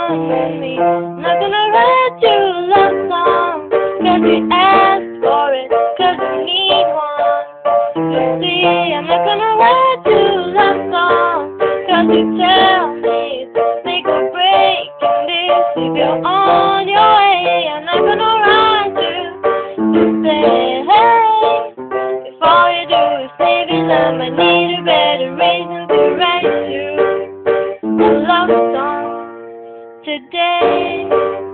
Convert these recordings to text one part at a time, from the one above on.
come with me. I'm not gonna write you a love song, 'cause you asked for it, 'cause you need one. You see, I'm not gonna write you a love song, 'cause you tell me it's make or break in this. If you're on your way, I'm not gonna write you to say, hey, if all you do is save it, I might need a better reason to write you a love song today.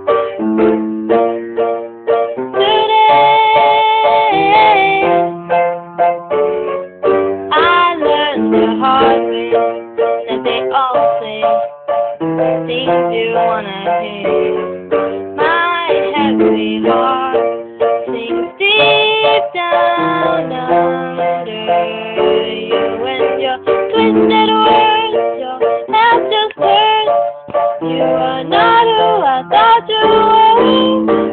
I learned the hard way that they all say things you wanna hear. My heavy heart sinks deep down under you and your twisted words, your half just words. You are not who I thought you were.